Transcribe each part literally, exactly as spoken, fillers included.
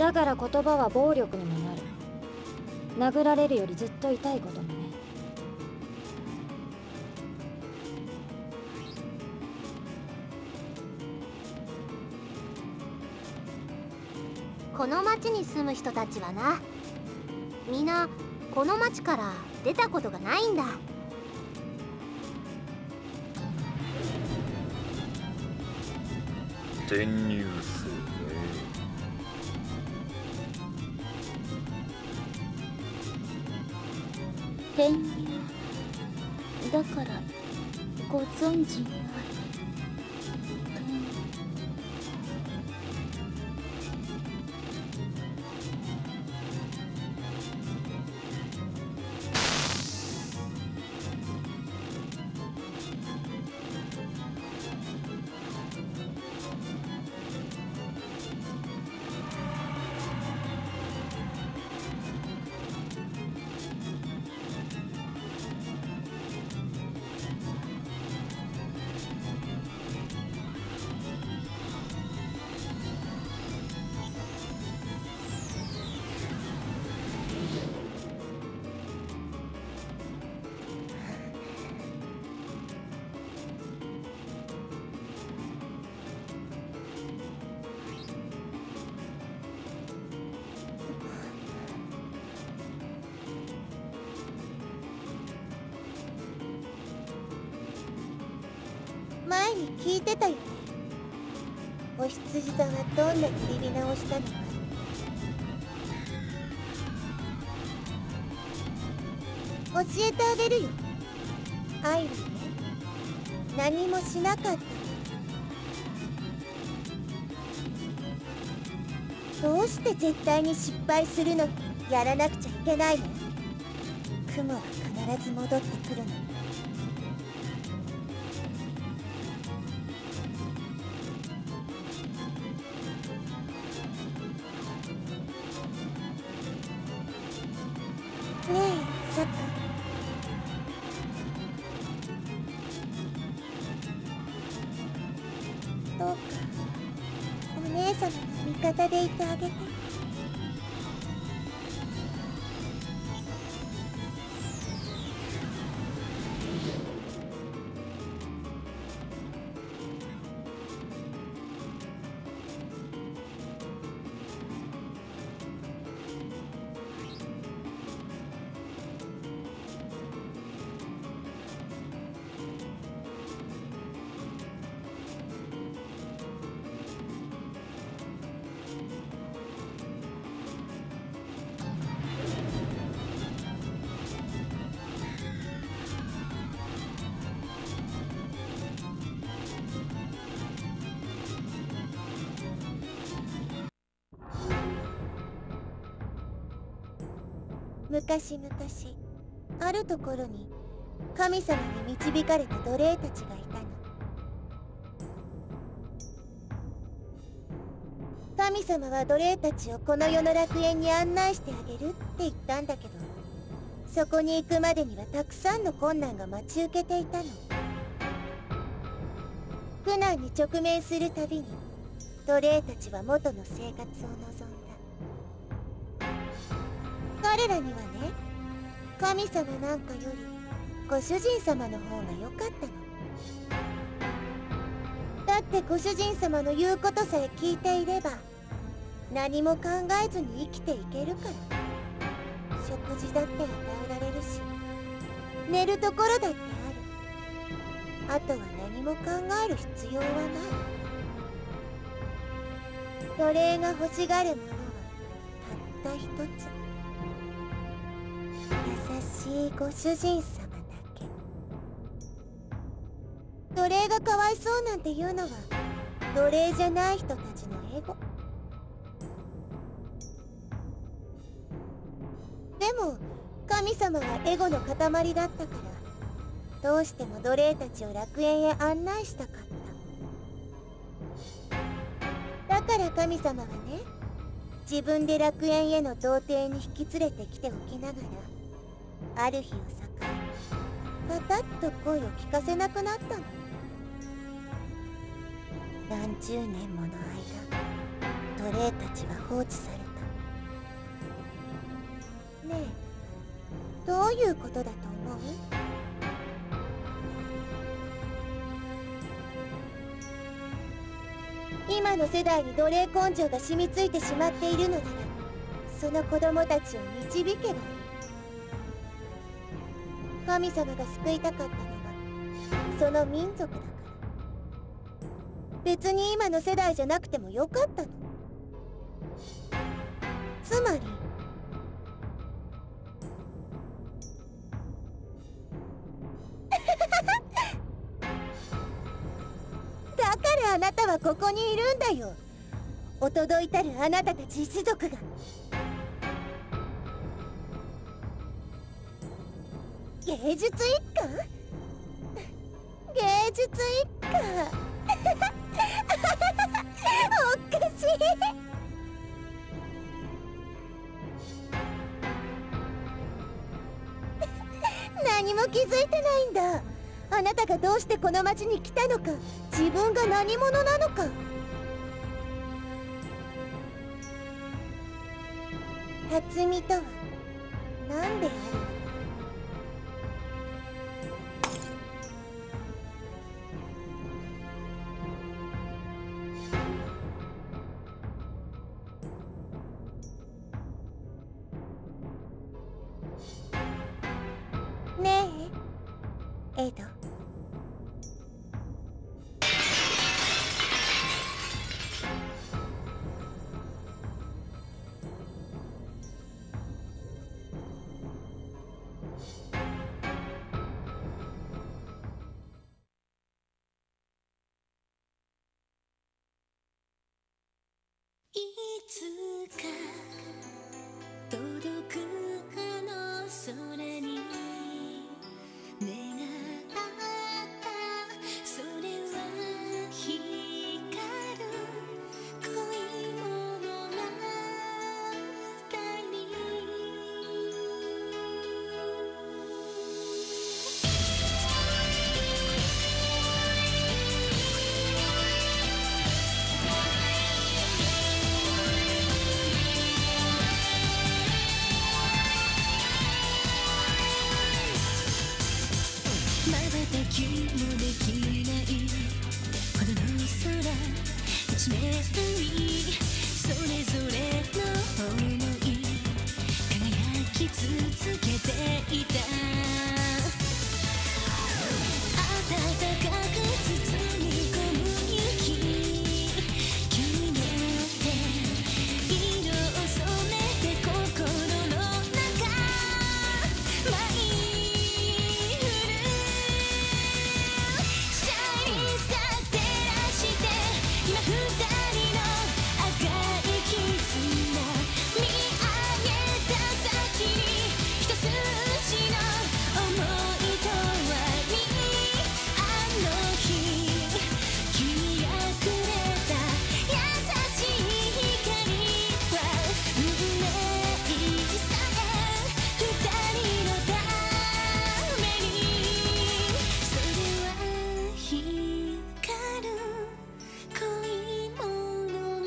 だから言葉は暴力にもなる。殴られるよりずっと痛いこともね。 この町に住む人たちはな、みんなこの町から出たことがないんだ。 転入数ね。 転入だからご存知ない。 前に聞いてたよね。お羊座はどんな切り直したのか。教えてあげるよ。愛はね、何もしなかった。どうして絶対に失敗するのにやらなくちゃいけないの？雲は必ず戻ってくるの。ねえ、サク。どうかお姉様の味方でいてあげて。昔々あるところに神様に導かれた奴隷たちがいたの。神様は奴隷たちをこの世の楽園に案内してあげるって言ったんだけど、そこに行くまでにはたくさんの困難が待ち受けていたの。苦難に直面するたびに奴隷たちは元の生活を望んだ。彼らにはね、神様なんかよりご主人様の方が良かったの。だってご主人様の言うことさえ聞いていれば何も考えずに生きていけるから。食事だって与えられるし、寝るところだってある。あとは何も考える必要はない。奴隷が欲しがるものはたった一つ。優しいご主人様だけ。奴隷がかわいそうなんていうのは奴隷じゃない人たちのエゴ。でも神様はエゴの塊だったから、どうしても奴隷たちを楽園へ案内したかった。だから神様はね、自分で楽園への童貞に引き連れてきておきながら、ある日を境にパタッと声を聞かせなくなったの。何十年もの間奴隷たちは放置された。 ういうことだと思う？今の世代に奴隷根性が染みついてしまっているのなら、その子供たちを導けばいい。神様が救いたかったのはその民族だから。別に今の世代じゃなくてもよかったの。つまりだからあなたはここにいるんだよ。お届いたるあなたたち一族が。芸術一家？芸術一家おかしい。何も気づいてないんだ。あなたがどうしてこの町に来たのか、自分が何者なのか。辰巳とは何である？ねえ、エド。 いつか届くあの空に願ったそれは光る恋物語。瞬もできないほどの空一面にそれぞれの想い輝き続けていた。暖かく包み込む雪、君の手色を染めて心の中舞い降る。今二人の赤い絆見上げた先に一筋の想いとはにあの日君がくれた優しい光は運命さえ二人のためにそれは光る恋物語。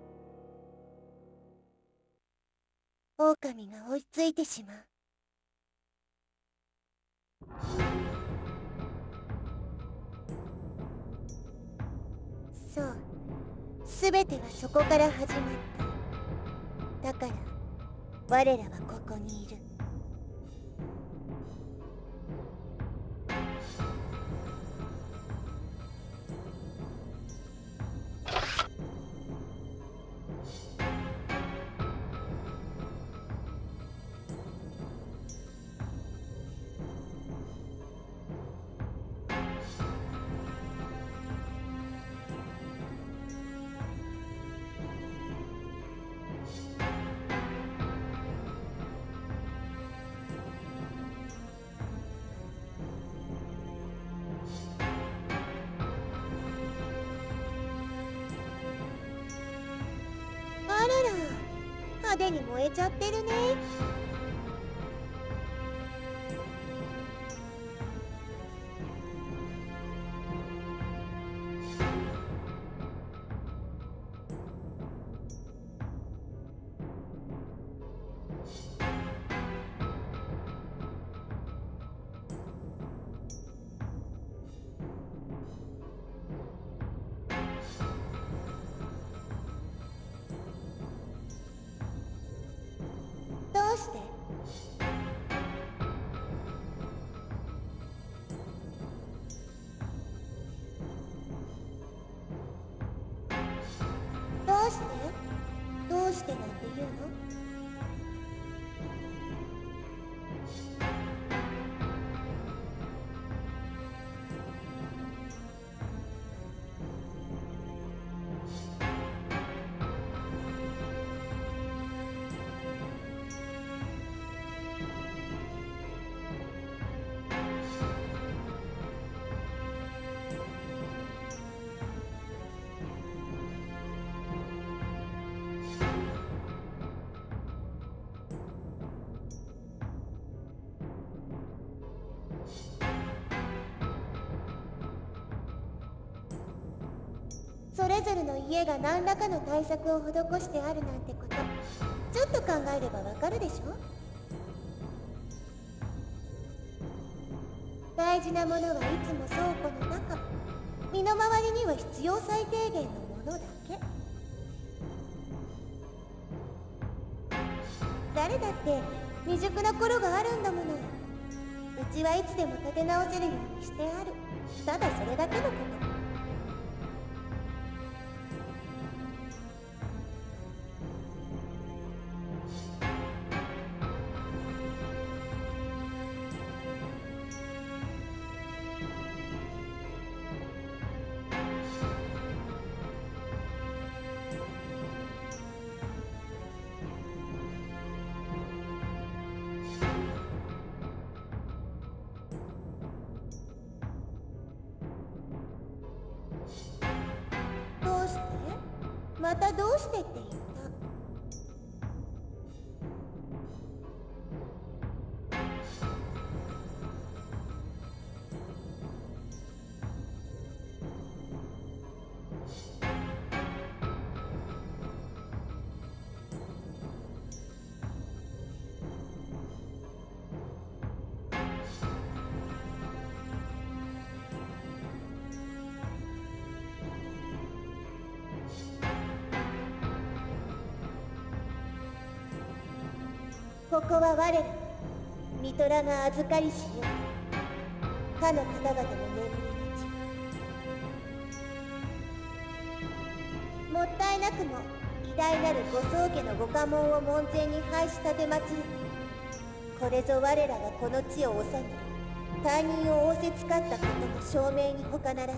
狼が追いついてしまう。 そう、全てはそこから始まった。だから我らはここにいる。あらら、派手に燃えちゃってるね。どうして？どうして？どうしてなんて言うの？それぞれの家が何らかの対策を施してあるなんてこと、ちょっと考えればわかるでしょ。大事なものはいつも倉庫の中、身の回りには必要最低限のものだけ。誰だって未熟な頃があるんだもの。うちはいつでも立て直せるようにしてある。ただそれだけのこと。どうして？またどうしてって言った？ここは我らミトラが預かりしよう。かの方々の眠り地。もったいなくも偉大なるご宗家のご家紋を門前に拝し立てまつる。これぞ我らがこの地を治める他人を仰せつかったことの証明に他ならない。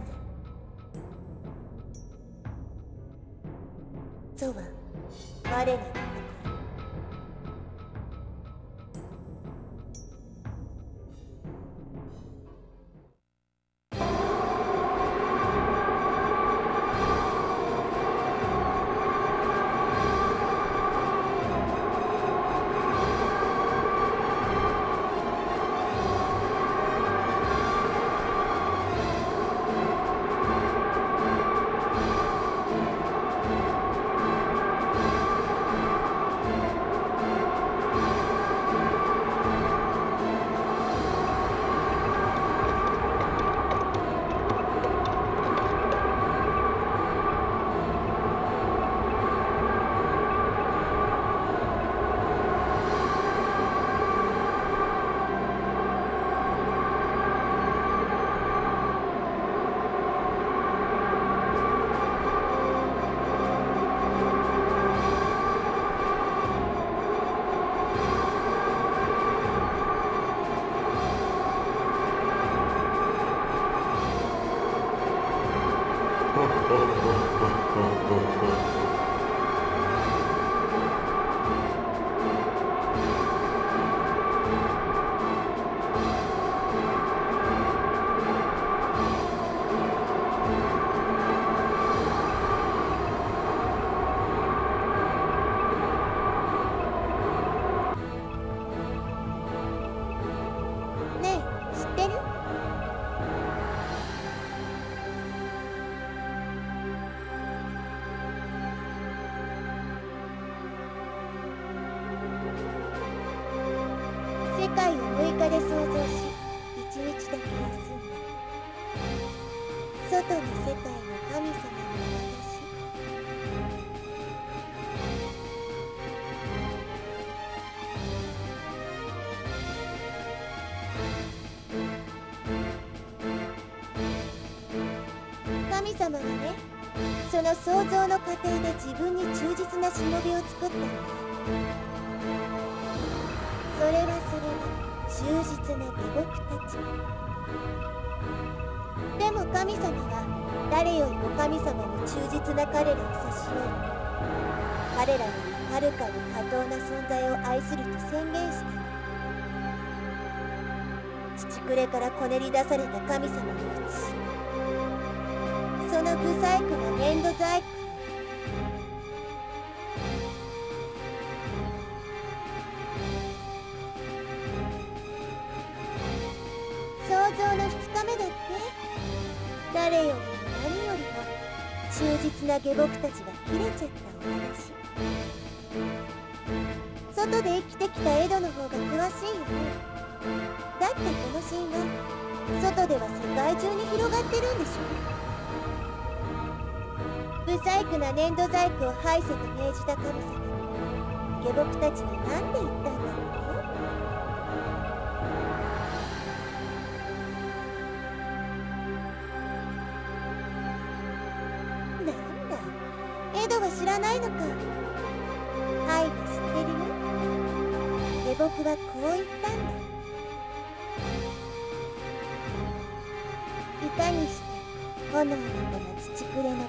ぞは我らの誇り。 世界の神様の私。神様はね、その創造の過程で自分に忠実なしもべを作ったんだ。それはそれは忠実な下僕たち。でも神様は誰よりも神様に忠実な彼らを差し置い、彼らよりはるかに過当な存在を愛すると宣言した。父くれからこねり出された神様のうち、その不細工な粘土細工、創造のふつかめだって、誰よりも何よりも忠実な下僕たちが切れちゃったお話。外で生きてきたエドの方が詳しいよね。だってこの神話、外では世界中に広がってるんでしょ。不細工な粘土細工を廃せと命じた神様に、下僕たちは何て言ったんだろう。なんだ、エドは知らないのか。はい、知ってるよ。下僕はこう言ったんだ。いかにして炎の子が土くれの子を返せよ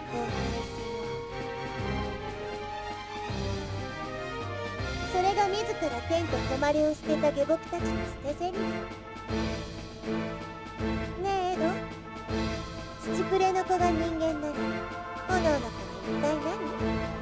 う。それが自ら天と誉れを捨てた下僕たちの捨てゼリフ。ねえエド、土くれの子が人間なら炎の子は一体何？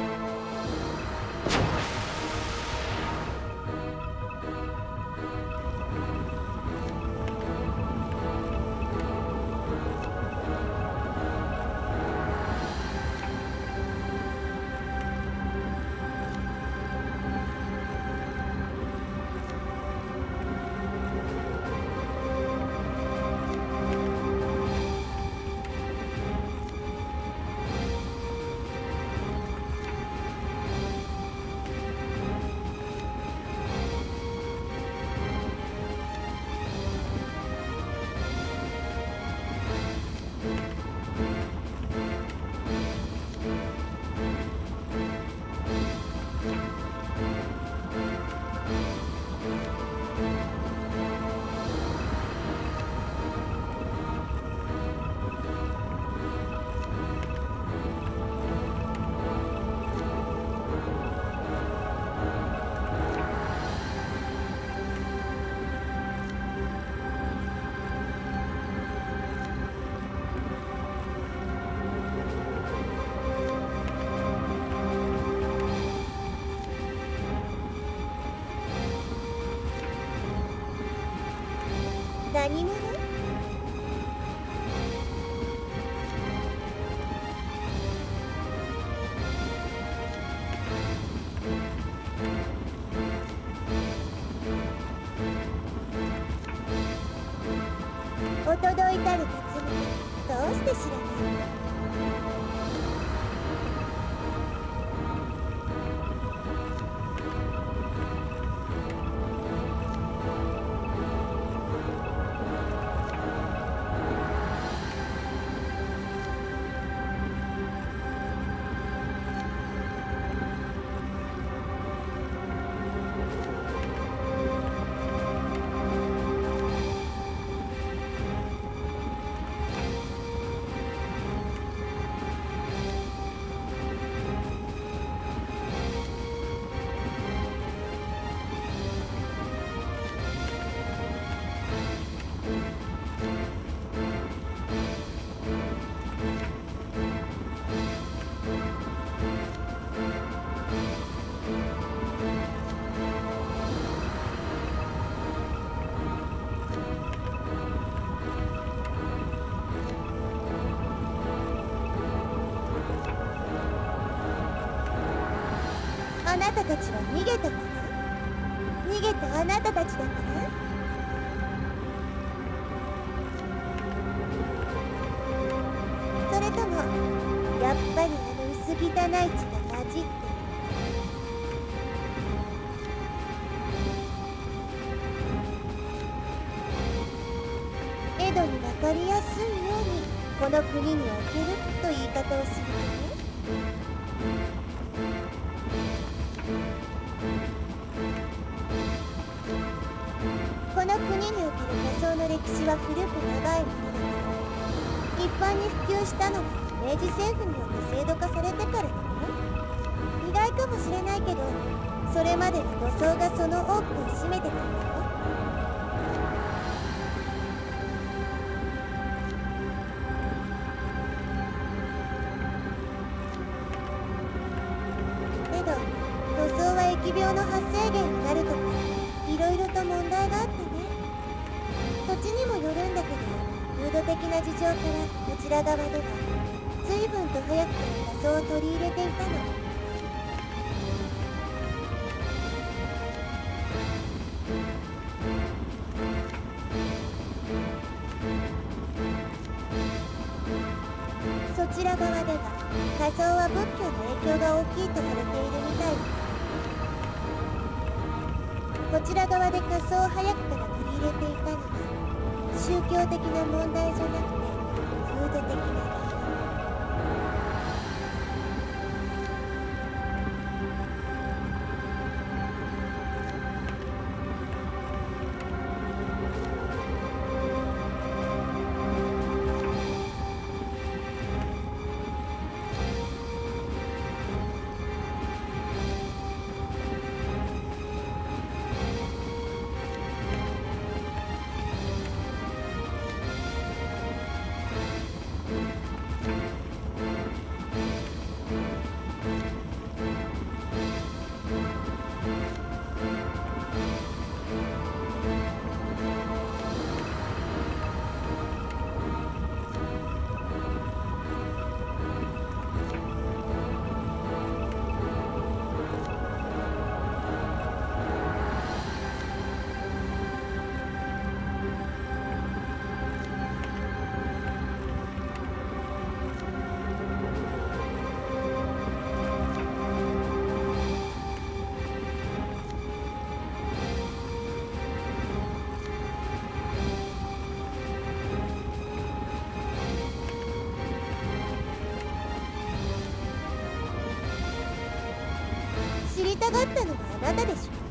何者？おとどいたる辰巳、どうして知らないの？あなたたちは逃げたから？逃げたあなたたちだから？ ぱりあの薄汚い血が混じってる。エドに分かりやすいようにこの国におけると言い方をするのね。この国における仮想の歴史は古く長いものだけど、一般に普及したのは明治政府によって制度化されてからだね。意外かもしれないけど、それまでは土葬がその多くを占めてたんだよ。けど土葬は疫病の発生源になるとかいろいろと問題があってね。土地にもよるんだけど、風土的な事情からこちら側では随分と早くから仮装を取り入れていたの。そちら側では仮装は仏教の影響が大きいとされているみたいだ。こちら側で仮装を早くから取り入れていたのは宗教的な問題じゃなくて風土的な理由。知りたがったのはあなたでしょ。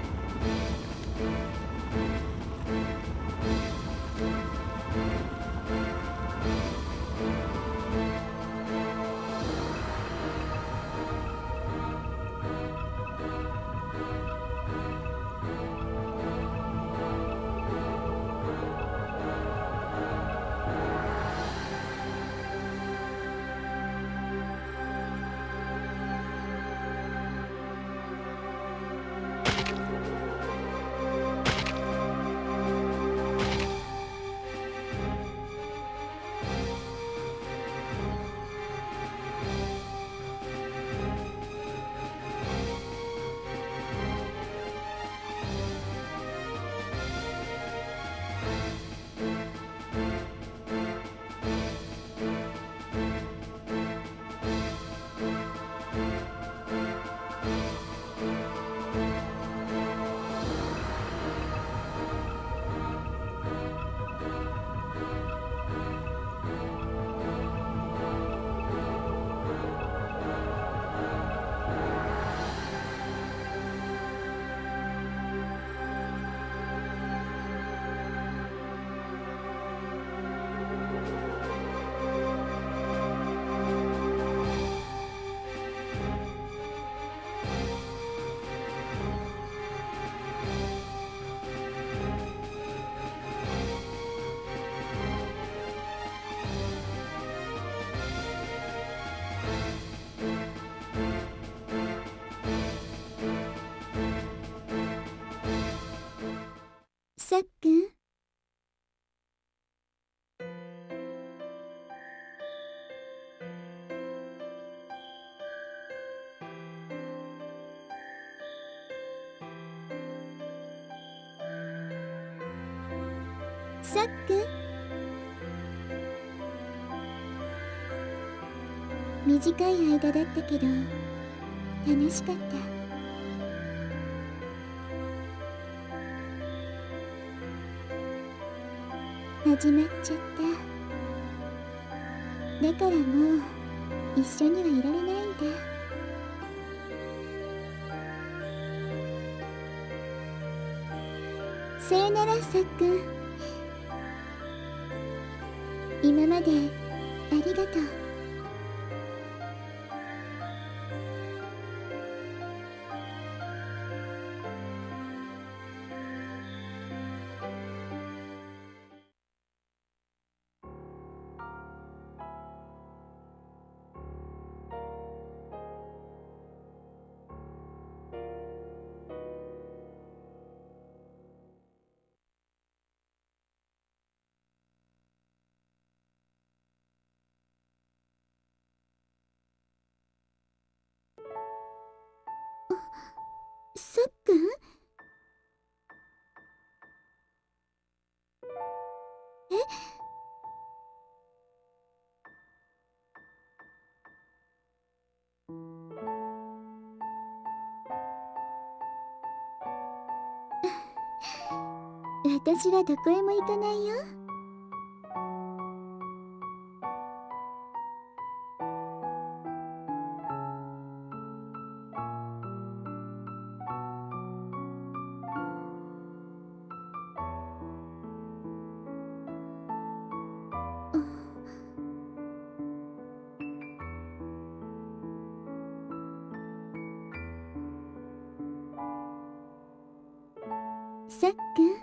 さっくん、さっくん、 短い間だったけど楽しかった。始まっちゃった。だからもう一緒にはいられないんだ。さよなら、さっくん。今までありがとう。さっくん？え？私はどこへも行かないよ。さっくん。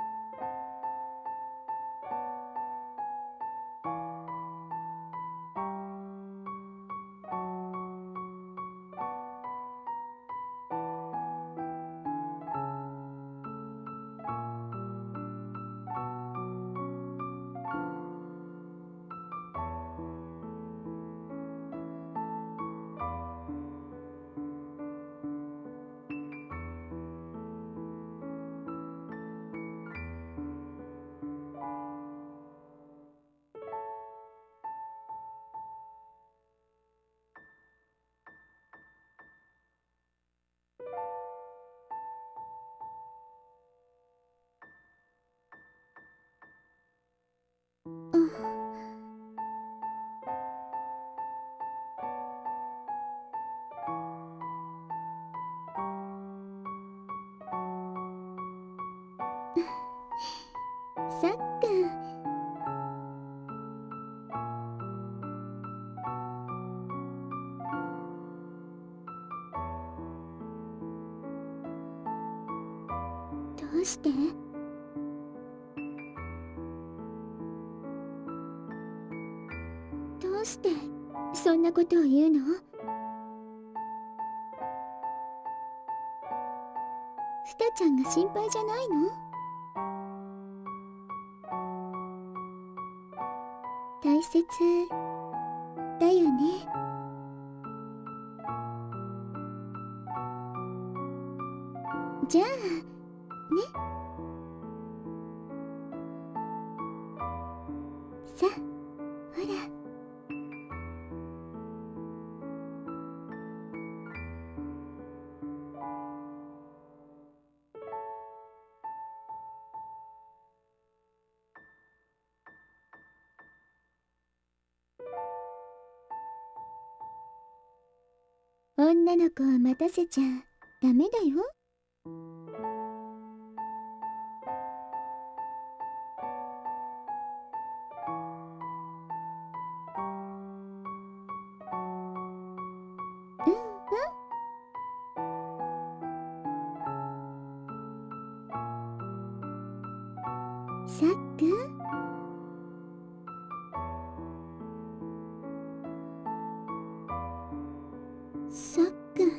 さっくん。どうして？どうしてそんなことを言うの？スタちゃんが心配じゃないの？大切だよね。じゃあね。さあ、ほら。女の子を待たせちゃダメだよ。うんうん。さっくん。さっくん。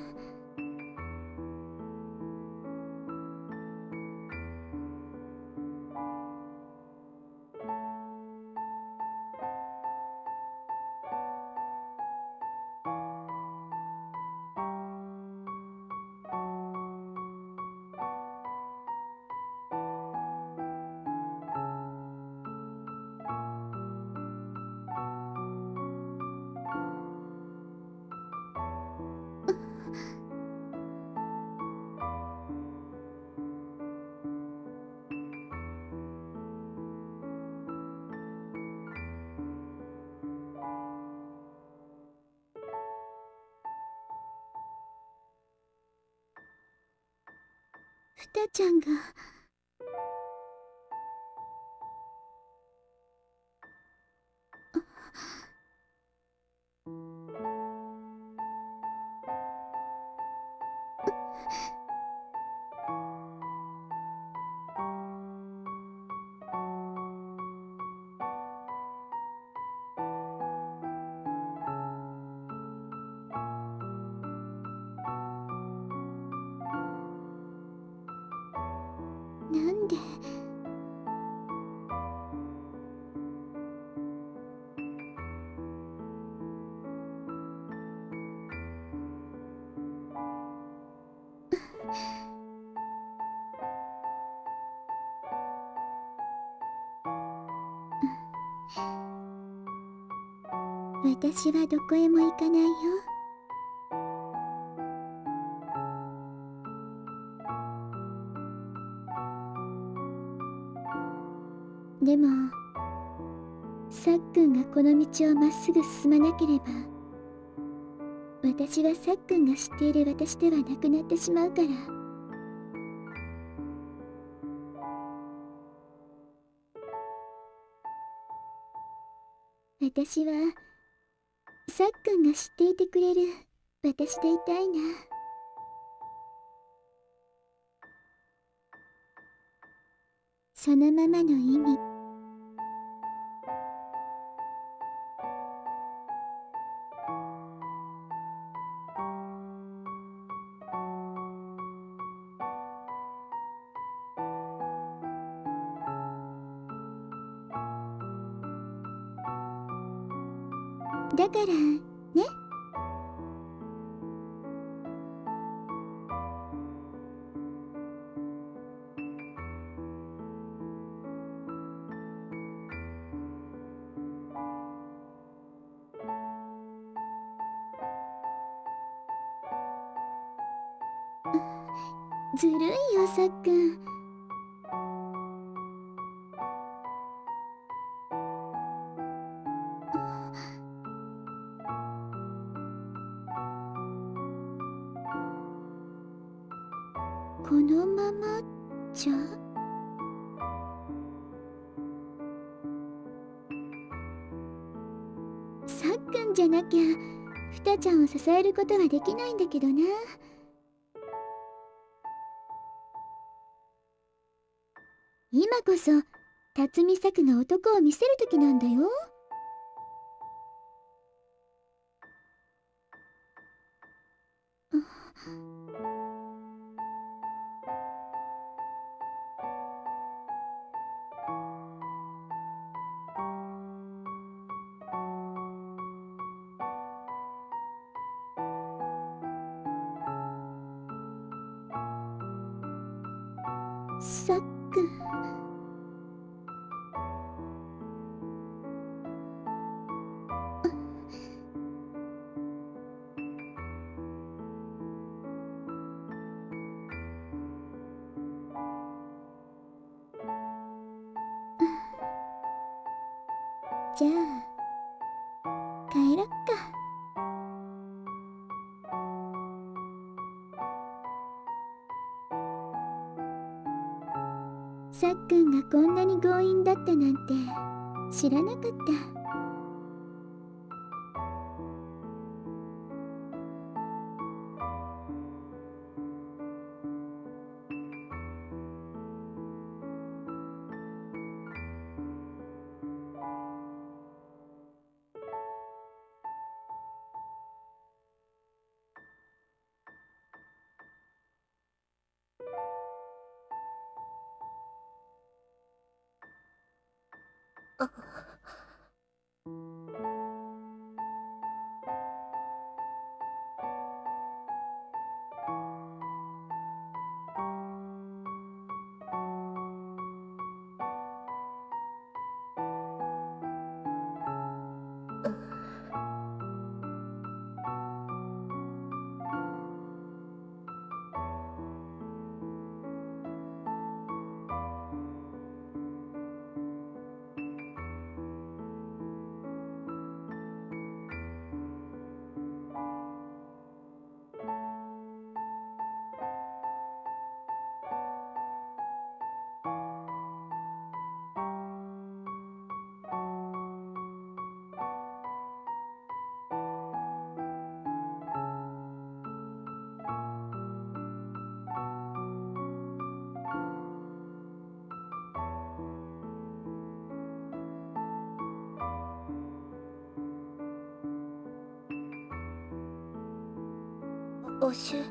ふたちゃんが。なんで。私はどこへも行かないよ。でもさっくんがこの道をまっすぐ進まなければ、私はさっくんが知っている私ではなくなってしまうから。私はさっくんが知っていてくれる私でいたいな。そのままの意味。だからね。ずるいよ、さっくん。このままじゃ。さっくんじゃなきゃふたちゃんを支えることはできないんだけどな。今こそ辰巳咲が男を見せる時なんだよ。さっくん。じゃあ帰ろっか。さっくんがこんなに強引だったなんて知らなかった。 おしゅ。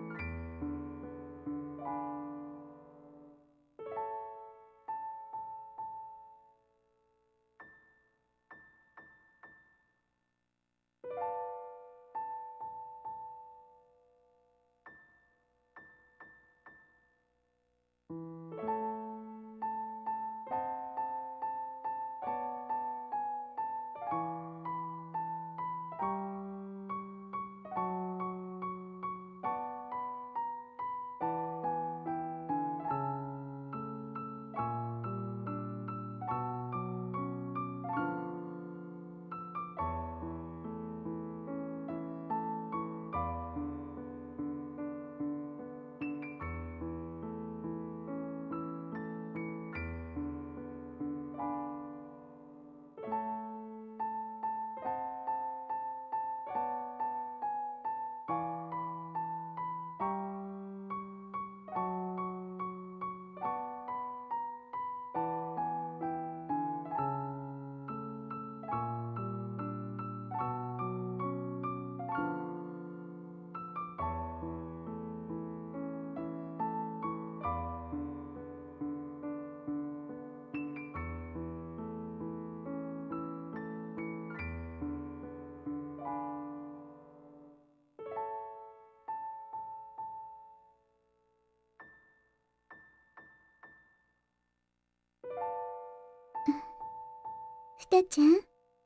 ふたちゃん、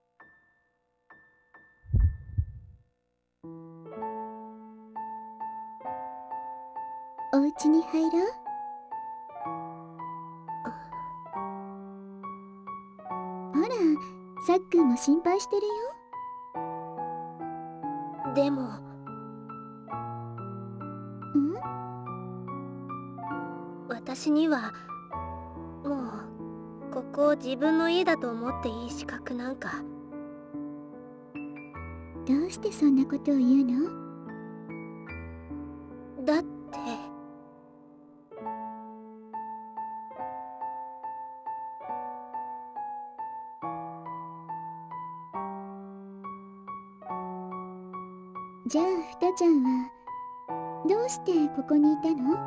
お家に入ろう。ほら、さっくんも心配してるよ。 でも。 ん？ 私にはもうここを自分の家だと思っていい資格なんか。 どうしてそんなことを言うの？ だってじゃあふたちゃんはどうしてここにいたの？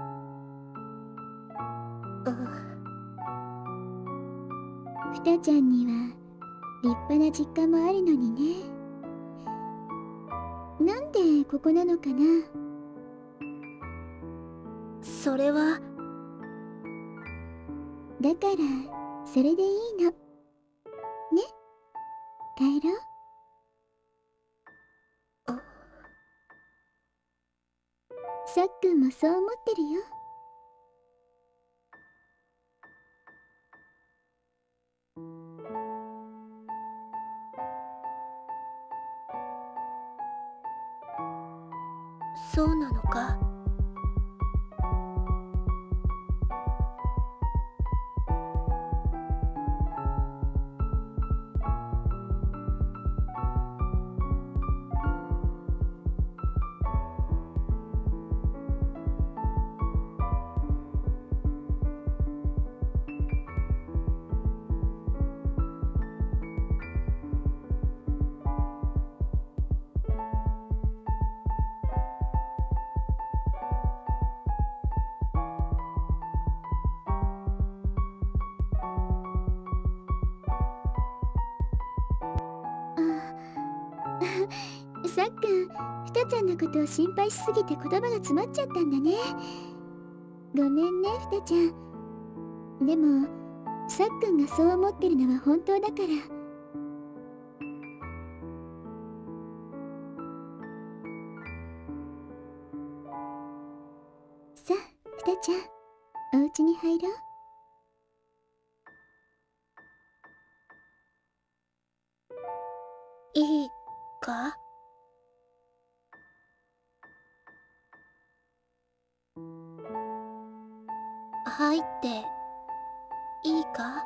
うん。 ふたちゃんには立派な実家もあるのにね。なんでここなのかな？ それはだからそれでいいのね。帰ろう。さっくんもそう思ってるよ。 そうなのか。 さっくん、ふたちゃんのことを心配しすぎて言葉が詰まっちゃったんだね。ごめんね、ふたちゃん。でもさっくんがそう思ってるのは本当だから。さあ、ふたちゃん、お家に入ろう。 いいか？入っていいか？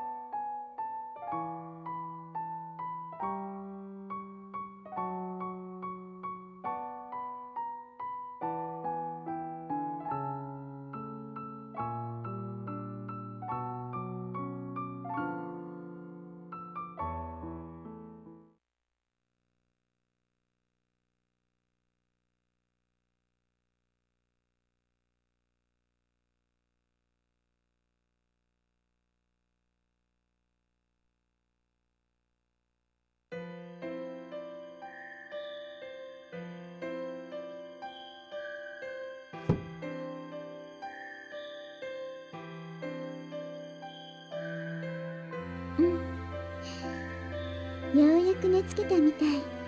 うん、ようやく寝つけたみたい。